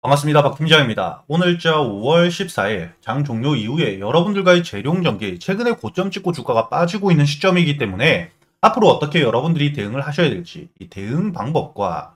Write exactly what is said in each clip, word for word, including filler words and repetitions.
반갑습니다. 박팀장입니다. 오늘자 오월 십사일 장 종료 이후에 여러분들과의 재룡전기 최근에 고점 찍고 주가가 빠지고 있는 시점이기 때문에 앞으로 어떻게 여러분들이 대응을 하셔야 될지 이 대응 방법과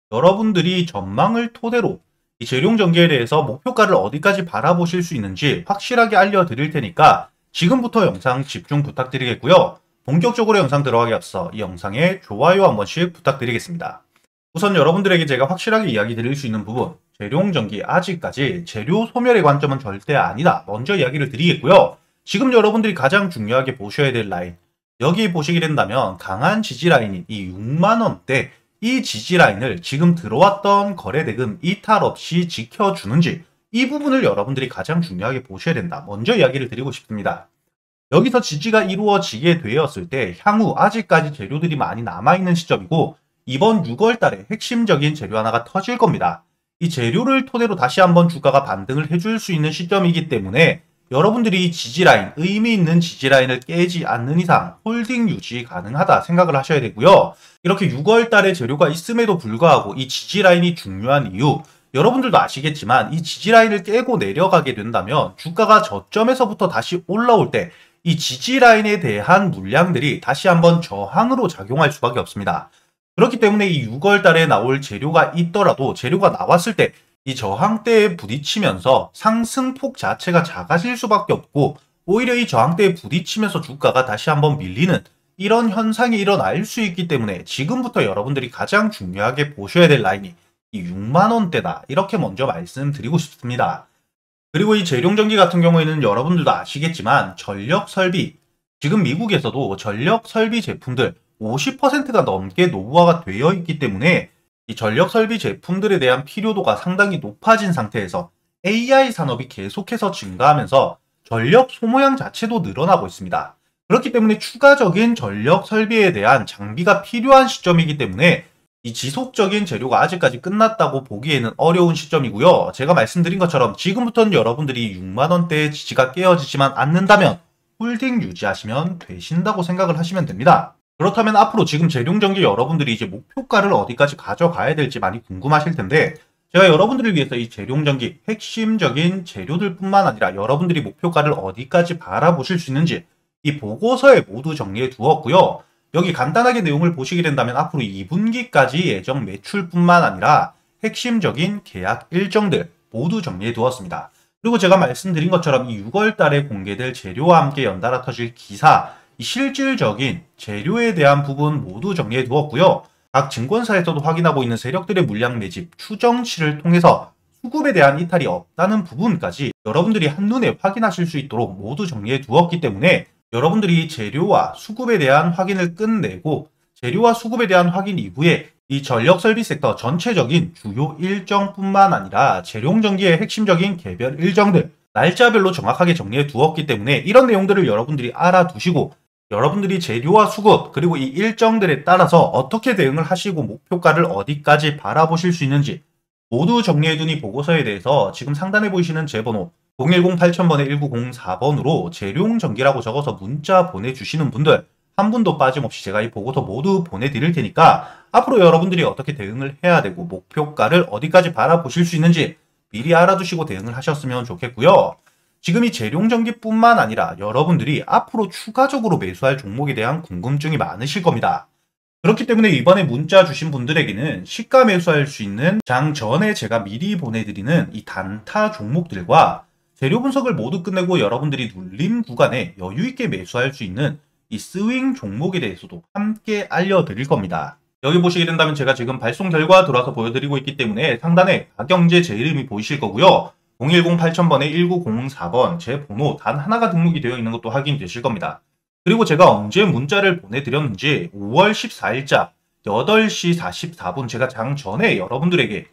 여러분들이 전망을 토대로 이 재룡전기에 대해서 목표가를 어디까지 바라보실 수 있는지 확실하게 알려드릴 테니까 지금부터 영상 집중 부탁드리겠고요. 본격적으로 영상 들어가기 앞서 이 영상에 좋아요 한 번씩 부탁드리겠습니다. 우선 여러분들에게 제가 확실하게 이야기 드릴 수 있는 부분, 재룡전기 아직까지 재료 소멸의 관점은 절대 아니다. 먼저 이야기를 드리겠고요. 지금 여러분들이 가장 중요하게 보셔야 될 라인, 여기 보시게 된다면 강한 지지 라인인 이 육만 원대 이 지지 라인을 지금 들어왔던 거래대금 이탈 없이 지켜주는지 이 부분을 여러분들이 가장 중요하게 보셔야 된다. 먼저 이야기를 드리고 싶습니다. 여기서 지지가 이루어지게 되었을 때 향후 아직까지 재료들이 많이 남아있는 시점이고 이번 유월 달에 핵심적인 재료 하나가 터질 겁니다. 이 재료를 토대로 다시 한번 주가가 반등을 해줄 수 있는 시점이기 때문에 여러분들이 이 지지라인, 의미 있는 지지라인을 깨지 않는 이상 홀딩 유지 가능하다 생각을 하셔야 되고요. 이렇게 유월 달에 재료가 있음에도 불구하고 이 지지라인이 중요한 이유, 여러분들도 아시겠지만 이 지지라인을 깨고 내려가게 된다면 주가가 저점에서부터 다시 올라올 때 이 지지라인에 대한 물량들이 다시 한번 저항으로 작용할 수밖에 없습니다. 그렇기 때문에 이 유월 달에 나올 재료가 있더라도 재료가 나왔을 때 이 저항대에 부딪히면서 상승폭 자체가 작아질 수밖에 없고 오히려 이 저항대에 부딪히면서 주가가 다시 한번 밀리는 이런 현상이 일어날 수 있기 때문에 지금부터 여러분들이 가장 중요하게 보셔야 될 라인이 이 육만 원대다. 이렇게 먼저 말씀드리고 싶습니다. 그리고 이 재룡전기 같은 경우에는 여러분들도 아시겠지만 전력 설비, 지금 미국에서도 전력 설비 제품들 오십 퍼센트가 넘게 노후화가 되어 있기 때문에 이 전력 설비 제품들에 대한 필요도가 상당히 높아진 상태에서 에이아이 산업이 계속해서 증가하면서 전력 소모량 자체도 늘어나고 있습니다. 그렇기 때문에 추가적인 전력 설비에 대한 장비가 필요한 시점이기 때문에 이 지속적인 재료가 아직까지 끝났다고 보기에는 어려운 시점이고요. 제가 말씀드린 것처럼 지금부터는 여러분들이 육만 원대의 지지가 깨어지지만 않는다면 홀딩 유지하시면 되신다고 생각을 하시면 됩니다. 그렇다면 앞으로 지금 재룡전기 여러분들이 이제 목표가를 어디까지 가져가야 될지 많이 궁금하실 텐데 제가 여러분들을 위해서 이 재룡전기 핵심적인 재료들 뿐만 아니라 여러분들이 목표가를 어디까지 바라보실 수 있는지 이 보고서에 모두 정리해 두었고요. 여기 간단하게 내용을 보시게 된다면 앞으로 이 분기까지 예정 매출뿐만 아니라 핵심적인 계약 일정들 모두 정리해 두었습니다. 그리고 제가 말씀드린 것처럼 이 유월 달에 공개될 재료와 함께 연달아 터질 기사, 이 실질적인 재료에 대한 부분 모두 정리해 두었고요. 각 증권사에서도 확인하고 있는 세력들의 물량 매집 추정치를 통해서 수급에 대한 이탈이 없다는 부분까지 여러분들이 한눈에 확인하실 수 있도록 모두 정리해 두었기 때문에 여러분들이 재료와 수급에 대한 확인을 끝내고 재료와 수급에 대한 확인 이후에 이 전력 설비 섹터 전체적인 주요 일정뿐만 아니라 재룡전기의 핵심적인 개별 일정들 날짜별로 정확하게 정리해 두었기 때문에 이런 내용들을 여러분들이 알아두시고 여러분들이 재료와 수급 그리고 이 일정들에 따라서 어떻게 대응을 하시고 목표가를 어디까지 바라보실 수 있는지 모두 정리해둔 이 보고서에 대해서 지금 상단에 보이시는 제 번호 공일공 팔천 번에 일구공사 번으로 재룡전기라고 적어서 문자 보내주시는 분들 한 분도 빠짐없이 제가 이 보고서 모두 보내드릴 테니까 앞으로 여러분들이 어떻게 대응을 해야 되고 목표가를 어디까지 바라보실 수 있는지 미리 알아두시고 대응을 하셨으면 좋겠고요. 지금 이 재룡전기뿐만 아니라 여러분들이 앞으로 추가적으로 매수할 종목에 대한 궁금증이 많으실 겁니다. 그렇기 때문에 이번에 문자 주신 분들에게는 시가 매수할 수 있는 장 전에 제가 미리 보내드리는 이 단타 종목들과 재료 분석을 모두 끝내고 여러분들이 눌림 구간에 여유있게 매수할 수 있는 이 스윙 종목에 대해서도 함께 알려드릴 겁니다. 여기 보시게 된다면 제가 지금 발송 결과 들어와서 보여드리고 있기 때문에 상단에 가경제 제 이름이 보이실 거고요. 공일공 팔천 번에 일구공사 번 제 번호 단 하나가 등록이 되어 있는 것도 확인이 되실 겁니다. 그리고 제가 언제 문자를 보내드렸는지 오월 십사일자 여덟 시 사십사 분 제가 장 전에 여러분들에게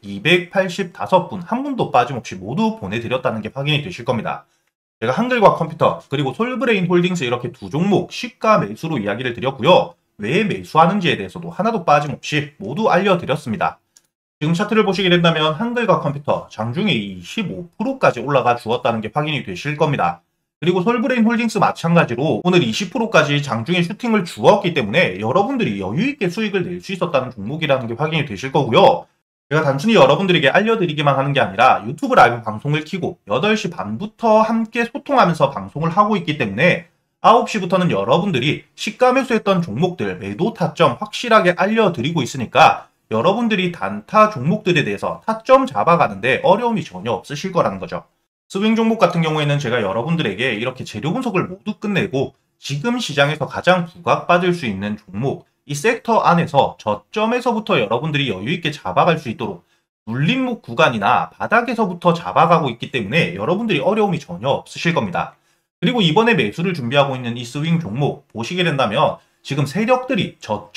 이백팔십오 분 한 분도 빠짐없이 모두 보내드렸다는 게 확인이 되실 겁니다. 제가 한글과 컴퓨터 그리고 솔브레인 홀딩스 이렇게 두 종목 시가 매수로 이야기를 드렸고요. 왜 매수하는지에 대해서도 하나도 빠짐없이 모두 알려드렸습니다. 지금 차트를 보시게 된다면 한글과 컴퓨터 장중에 이십오 퍼센트까지 올라가 주었다는 게 확인이 되실 겁니다. 그리고 솔브레인 홀딩스 마찬가지로 오늘 이십 퍼센트까지 장중에 슈팅을 주었기 때문에 여러분들이 여유있게 수익을 낼 수 있었다는 종목이라는 게 확인이 되실 거고요. 제가 단순히 여러분들에게 알려드리기만 하는 게 아니라 유튜브 라이브 방송을 켜고 여덟 시 반부터 함께 소통하면서 방송을 하고 있기 때문에 아홉 시부터는 여러분들이 시가 매수했던 종목들 매도 타점 확실하게 알려드리고 있으니까 여러분들이 단타 종목들에 대해서 타점 잡아가는데 어려움이 전혀 없으실 거라는 거죠. 스윙 종목 같은 경우에는 제가 여러분들에게 이렇게 재료 분석을 모두 끝내고 지금 시장에서 가장 부각받을 수 있는 종목, 이 섹터 안에서 저점에서부터 여러분들이 여유있게 잡아갈 수 있도록 눌림목 구간이나 바닥에서부터 잡아가고 있기 때문에 여러분들이 어려움이 전혀 없으실 겁니다. 그리고 이번에 매수를 준비하고 있는 이 스윙 종목 보시게 된다면 지금 세력들이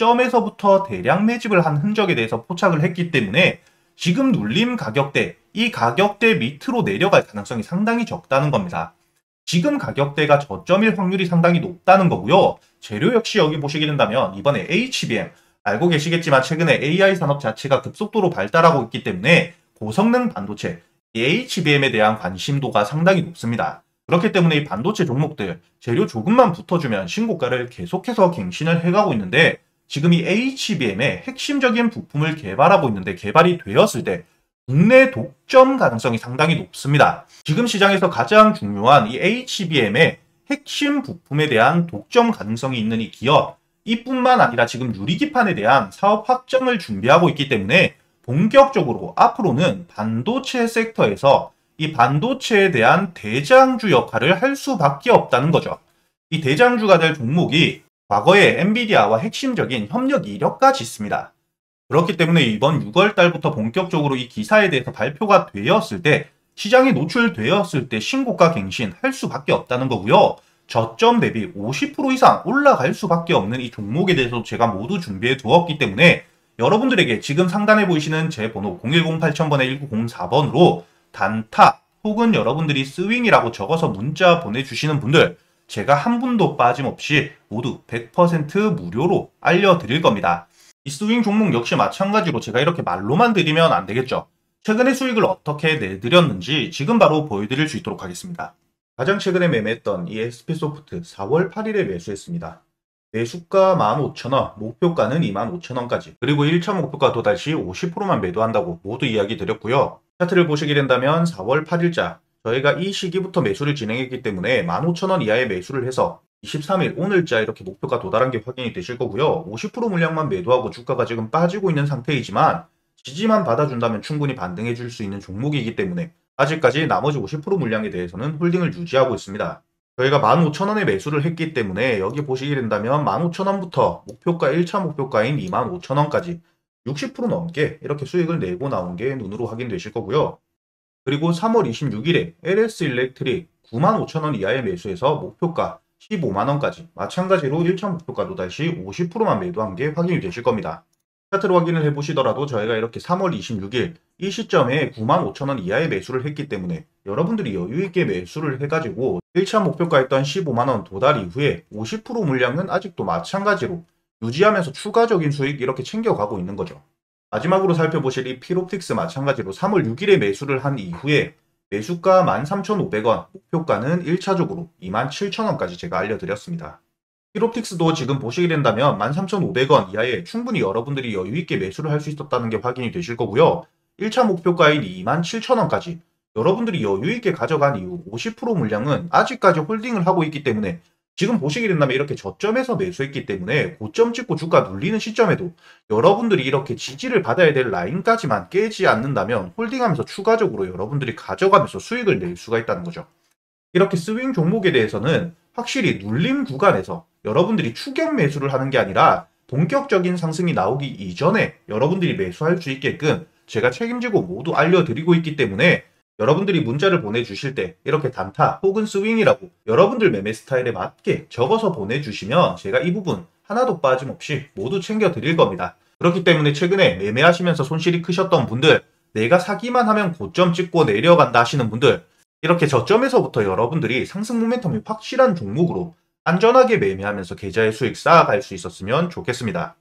저점에서부터 대량 매집을 한 흔적에 대해서 포착을 했기 때문에 지금 눌림 가격대, 이 가격대 밑으로 내려갈 가능성이 상당히 적다는 겁니다. 지금 가격대가 저점일 확률이 상당히 높다는 거고요. 재료 역시 여기 보시게 된다면 이번에 에이치비엠, 알고 계시겠지만 최근에 에이아이 산업 자체가 급속도로 발달하고 있기 때문에 고성능 반도체, 이 에이치비엠에 대한 관심도가 상당히 높습니다. 그렇기 때문에 이 반도체 종목들 재료 조금만 붙어주면 신고가를 계속해서 갱신을 해가고 있는데 지금 이 에이치비엠의 핵심적인 부품을 개발하고 있는데 개발이 되었을 때 국내 독점 가능성이 상당히 높습니다. 지금 시장에서 가장 중요한 이 에이치비엠의 핵심 부품에 대한 독점 가능성이 있는 이 기업, 이뿐만 아니라 지금 유리기판에 대한 사업 확장을 준비하고 있기 때문에 본격적으로 앞으로는 반도체 섹터에서 이 반도체에 대한 대장주 역할을 할 수밖에 없다는 거죠. 이 대장주가 될 종목이 과거에 엔비디아와 핵심적인 협력 이력까지 있습니다. 그렇기 때문에 이번 유월 달부터 본격적으로 이 기사에 대해서 발표가 되었을 때 시장에 노출되었을 때 신고가 갱신할 수밖에 없다는 거고요. 저점 대비 오십 퍼센트 이상 올라갈 수밖에 없는 이 종목에 대해서 제가 모두 준비해 두었기 때문에 여러분들에게 지금 상단에 보이시는 제 번호 공일공 팔천 번에 일구공사 번으로 단타 혹은 여러분들이 스윙이라고 적어서 문자 보내주시는 분들 제가 한 분도 빠짐없이 모두 백 퍼센트 무료로 알려드릴 겁니다. 이 스윙 종목 역시 마찬가지로 제가 이렇게 말로만 드리면 안 되겠죠. 최근에 수익을 어떻게 내드렸는지 지금 바로 보여드릴 수 있도록 하겠습니다. 가장 최근에 매매했던 이 에스피소프트 사월 팔일에 매수했습니다. 매수가 만 오천 원, 목표가는 이만 오천 원까지, 그리고 일 차 목표가 도달 시 오십 퍼센트만 매도한다고 모두 이야기 드렸고요. 차트를 보시게 된다면 사월 팔일자 저희가 이 시기부터 매수를 진행했기 때문에 만 오천 원 이하의 매수를 해서 이십삼일 오늘자 이렇게 목표가 도달한 게 확인이 되실 거고요. 오십 퍼센트 물량만 매도하고 주가가 지금 빠지고 있는 상태이지만 지지만 받아준다면 충분히 반등해 줄 수 있는 종목이기 때문에 아직까지 나머지 오십 퍼센트 물량에 대해서는 홀딩을 유지하고 있습니다. 저희가 만 오천 원에 매수를 했기 때문에 여기 보시게 된다면 만 오천 원부터 목표가 일 차 목표가인 이만 오천 원까지 육십 퍼센트 넘게 이렇게 수익을 내고 나온 게 눈으로 확인되실 거고요. 그리고 삼월 이십육일에 엘에스일렉트릭 구만 오천 원 이하의 매수해서 목표가 십오만 원까지 마찬가지로 일 차 목표가 도달 시 오십 퍼센트만 매도한 게 확인이 되실 겁니다. 차트로 확인을 해보시더라도 저희가 이렇게 삼월 이십육일 이 시점에 구만 오천 원 이하의 매수를 했기 때문에 여러분들이 여유있게 매수를 해가지고 일 차 목표가였던 십오만 원 도달 이후에 오십 퍼센트 물량은 아직도 마찬가지로 유지하면서 추가적인 수익 이렇게 챙겨가고 있는 거죠. 마지막으로 살펴보실 이 필옵틱스 마찬가지로 삼월 육일에 매수를 한 이후에 매수가 만 삼천오백 원, 목표가는 일 차적으로 이만 칠천 원까지 제가 알려드렸습니다. 필옵틱스도 지금 보시게 된다면 만 삼천오백 원 이하에 충분히 여러분들이 여유있게 매수를 할 수 있었다는 게 확인이 되실 거고요. 일 차 목표가인 이만 칠천 원까지 여러분들이 여유있게 가져간 이후 오십 퍼센트 물량은 아직까지 홀딩을 하고 있기 때문에 지금 보시게 된다면 이렇게 저점에서 매수했기 때문에 고점 찍고 주가 눌리는 시점에도 여러분들이 이렇게 지지를 받아야 될 라인까지만 깨지 않는다면 홀딩하면서 추가적으로 여러분들이 가져가면서 수익을 낼 수가 있다는 거죠. 이렇게 스윙 종목에 대해서는 확실히 눌림 구간에서 여러분들이 추격 매수를 하는 게 아니라 본격적인 상승이 나오기 이전에 여러분들이 매수할 수 있게끔 제가 책임지고 모두 알려드리고 있기 때문에 여러분들이 문자를 보내주실 때 이렇게 단타 혹은 스윙이라고 여러분들 매매 스타일에 맞게 적어서 보내주시면 제가 이 부분 하나도 빠짐없이 모두 챙겨드릴 겁니다. 그렇기 때문에 최근에 매매하시면서 손실이 크셨던 분들, 내가 사기만 하면 고점 찍고 내려간다 하시는 분들, 이렇게 저점에서부터 여러분들이 상승 모멘텀이 확실한 종목으로 안전하게 매매하면서 계좌의 수익 쌓아갈 수 있었으면 좋겠습니다.